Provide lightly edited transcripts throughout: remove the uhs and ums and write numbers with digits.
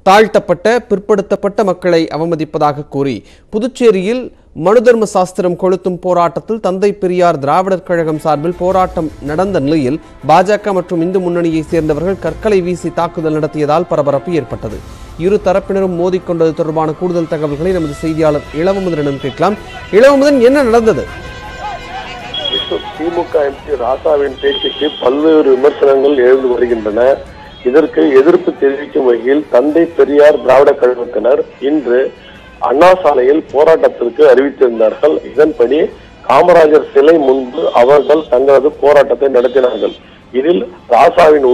தாழ்த்தப்பட்ட பிற்படுத்தப்பட்ட மக்களை அவமதிப்பதாக கூறி புதுச்சேரியில் மனுதர்ம சாஸ்திரம் கொளுத்தும் போராட்டத்தில் தந்தை பெரியார் திராவிடர் கழகம் சார்பில் போராட்டம் நடந்த நிலையில் பாஜக மற்றும் இந்து முன்னணியை சேர்ந்தவர்கள் கற்களை வீசி தாக்குதல் நடத்தியதால் பரபரப்பு ஏற்பட்டது. இரு தரப்பினரும் மோதிக்கொண்டது தொடர்பான கூடுதல் தகவல்களை நமது செய்தியாளர் இளவமுதனிடம் கேட்கலாம். இளவமுதன், என்ன நடந்தது? திமுக எம்பி ராசாவின் பேச்சுக்கு பல்வேறு விமர்சனங்கள் எழுந்து வருகின்றன. இதற்கு எதிர்ப்பு தெரிவிக்கும் வகையில் தந்தை பெரியார் திராவிட கழகத்தினர் இன்று அண்ணா சாலையில் போராட்டத்திற்கு அறிவித்திருந்தார்கள். இதன்படி காமராஜர் சிலை முன்பு அவர்கள் தங்களது போராட்டத்தை நடத்தினார்கள். இதில் ராசாவின்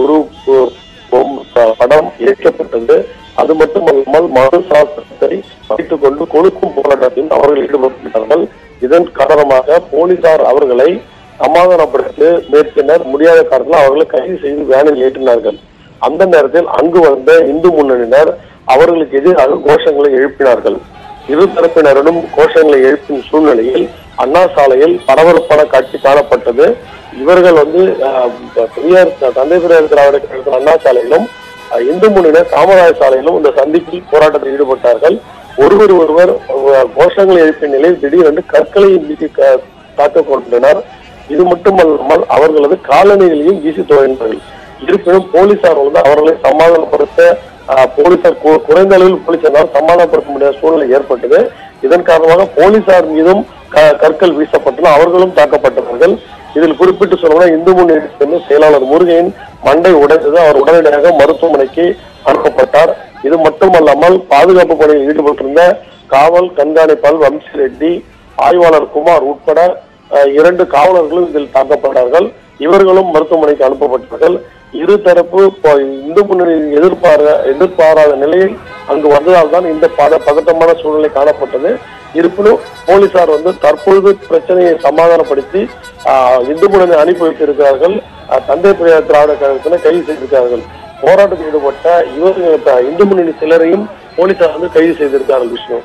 படம் ஏற்கப்பட்டது. அது மட்டுமல்லாமல் மனு சாஸ்திரத்தை வைத்துக் கொண்டு கொளுக்கும் போராட்டத்தில் அவர்கள் ஈடுபட்டார்கள். இதன் காரணமாக போலீசார் அவர்களை சமாதானப்படுத்தி மேற்கினர் முடியாத காரணத்தில் அவர்களை கைது செய்து வேனில் ஏற்றினார்கள். அந்த நேரத்தில் அங்கு வந்த இந்து முன்னணியினர் அவர்களுக்கு எதிராக கோஷங்களை எழுப்பினார்கள். இரு தரப்பினரிடம் கோஷங்களை எழுப்பின் சூழ்நிலையில் அண்ணா சாலையில் பரபரப்பான காட்சி காணப்பட்டது. இவர்கள் தந்தை பெரியார் திராவிட கழகத்தின் அண்ணா சாலையிலும் இந்து முன்னணியினர் காமராஜர் சாலையிலும் இந்த சந்திப்பில் போராட்டத்தில் ஈடுபட்டார்கள். ஒருவர் கோஷங்களை எழுப்பிய நிலையில் திடீரென்று கற்களை வீசி தாக்கக் கொண்டனர். இது மட்டுமல்லாமல் அவர்களது காலணிகளையும் வீசி துவங்கினார்கள். இருப்பினும் போலீசார் அவர்களை சமாதானப்படுத்த போலீசார் குறைந்த அளவில் போலீசாரால் சமாதானப்படுத்த முடியாத சூழ்நிலை ஏற்பட்டது. இதன் காரணமாக போலீசார் மீதும் கற்கள் வீசப்பட்டன. அவர்களும் தாக்கப்பட்டார்கள். இதில் குறிப்பிட்டு சொல்லணும்னா இந்து முன்னணி செயலாளர் முருகையின் மண்டை உடைந்தது. அவர் உடனடியாக மருத்துவமனைக்கு அனுப்பப்பட்டார். இது மட்டுமல்லாமல் பாதுகாப்பு பணியில் ஈடுபட்டிருந்த காவல் கண்காணிப்பாளர் வம்சி ரெட்டி, ஆய்வாளர் குமார் உட்பட 2 காவலர்களும் இதில் தாக்கப்பட்டார்கள். இவர்களும் மருத்துவமனைக்கு அனுப்பப்பட்டார்கள். இருதரப்பு இந்து முன்னணியின் எதிர்பாராத நிலையில் அங்கு வந்ததால் தான் இந்த பதட்டமான சூழ்நிலை காணப்பட்டது. இருப்பினும் போலீசார் தற்பொழுது பிரச்சனையை சமாதானப்படுத்தி இந்து முன்னணி அனுப்பி வைத்திருக்கிறார்கள். தந்தை பெரியார் திராவிட கழகத்தினர் கைது செய்திருக்கிறார்கள். போராட்டத்தில் ஈடுபட்ட இவர்கள் இந்து முன்னணி சிலரையும் போலீசார் கைது செய்திருக்கிறார்கள். விஷ்ணு,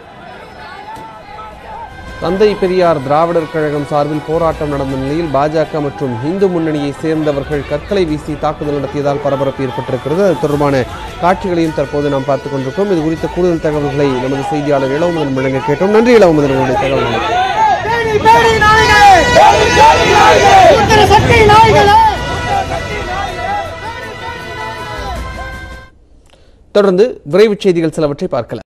தந்தை பெரியார் திராவிடர் கழகம் சார்பில் போராட்டம் நடந்த நிலையில் பாஜக மற்றும் இந்து முன்னணியை சேர்ந்தவர்கள் கற்களை வீசி தாக்குதல் நடத்தியதால் பரபரப்பு ஏற்பட்டிருக்கிறது. அது தொடர்பான காட்சிகளையும் தற்போது நாம் பார்த்துக் கொண்டிருக்கோம். இது குறித்த கூடுதல் தகவல்களை நமது செய்தியாளர் இளவமுதன் வழங்க கேட்டோம். நன்றி இளவமுதன், உங்களுடைய தகவல்களை. தொடர்ந்து விரைவுச் செய்திகள் சிலவற்றை பார்க்கலாம்.